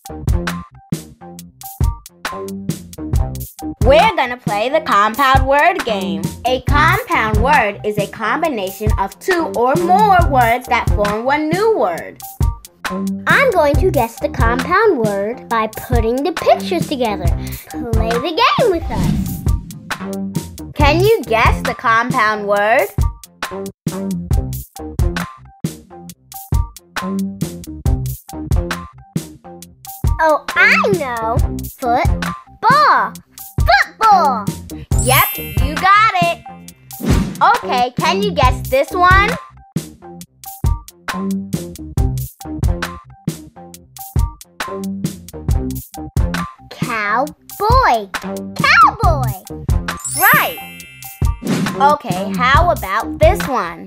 We're gonna play the compound word game. A compound word is a combination of two or more words that form one new word. I'm going to guess the compound word by putting the pictures together. Play the game with us. Can you guess the compound word? Oh, I know. Football. Football. Yep, you got it. Okay, can you guess this one? Cowboy. Cowboy. Right. Okay, how about this one?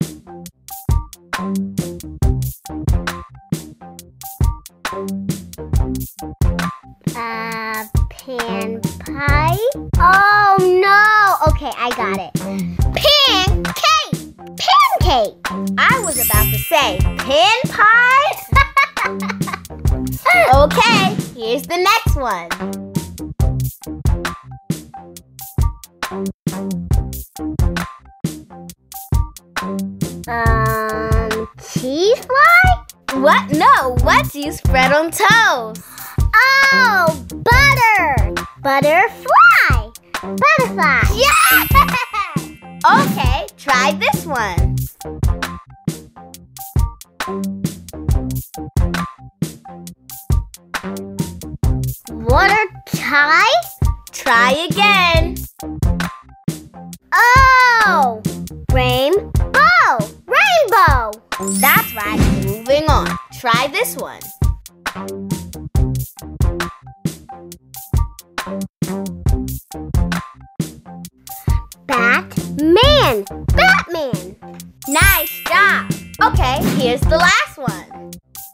Pan pie? Oh no! Okay, I got it. Pancake! Pancake! I was about to say pin pie. Okay, here's the next one. Cheese fly? What? No, what do you spread on toast? Oh, butter! Butterfly! Butterfly! Yeah! Okay, try this one. Water tie? Try again. Oh! Rainbow! Rainbow! That's right, moving on. Try this one. Batman! Batman! Nice job. Okay, here's the last one.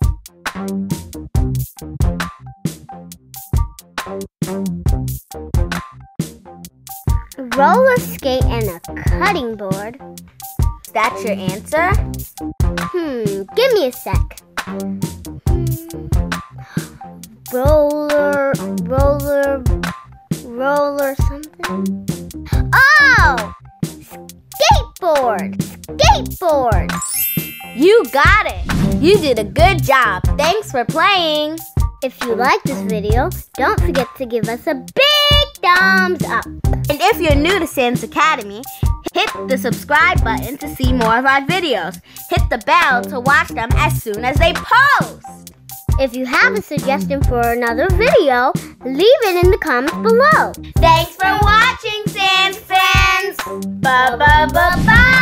Roller skate and a cutting board. Is that your answer? Give me a sec. Roller something. Oh! Skateboard! Skateboard! You got it. You did a good job. Thanks for playing. If you like this video, don't forget to give us a big thumbs up. And if you're new to Sans Academy, hit the subscribe button to see more of our videos. Hit the bell to watch them as soon as they post. If you have a suggestion for another video, leave it in the comments below. Thanks for watching, Sans fans. Bye.